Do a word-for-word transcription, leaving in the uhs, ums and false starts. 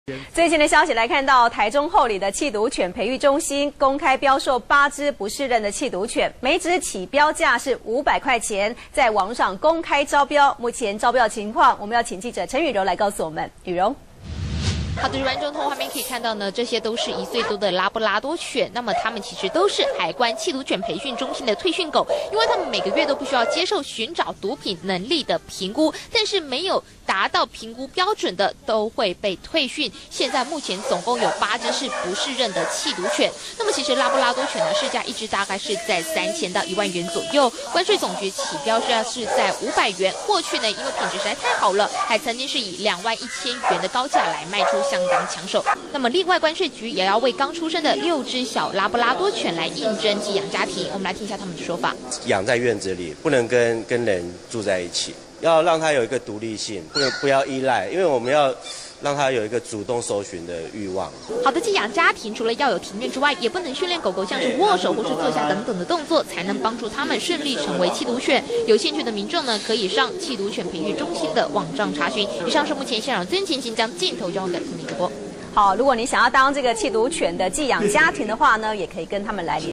最近的消息来看到，台中后里的弃毒犬培育中心公开标售八只不适任的弃毒犬，每只起标价是五百块钱，在网上公开招标。目前招标情况，我们要请记者陈雨柔来告诉我们。雨柔。 好的，观众从画面可以看到呢，这些都是一岁多的拉布拉多犬。那么它们其实都是海关弃毒犬培训中心的退训狗，因为它们每个月都必须要接受寻找毒品能力的评估，但是没有达到评估标准的都会被退训。现在目前总共有八只是不适任的弃毒犬。那么其实拉布拉多犬呢，市价一只大概是在三千到一万元左右，关税总局起标价是在五百元。过去呢，因为品质实在太好了，还曾经是以两万一千元的高价来卖出。 相当抢手。那么，另外关税局也要为刚出生的六只小拉布拉多犬来应征寄养家庭。我们来听一下他们的说法： 养在院子里，不能跟跟人住在一起，要让它有一个独立性，不能不要依赖，因为我们要让它有一个主动搜寻的欲望。 好的寄养家庭除了要有庭院之外，也不能训练狗狗像是握手或是坐下等等的动作，才能帮助它们顺利成为弃毒犬。有兴趣的民众呢，可以上弃毒犬培育中心的网站查询。以上是目前现场最前请将镜头交给陈明主播。 好，如果你想要当这个弃毒犬的寄养家庭的话呢，也可以跟他们来联。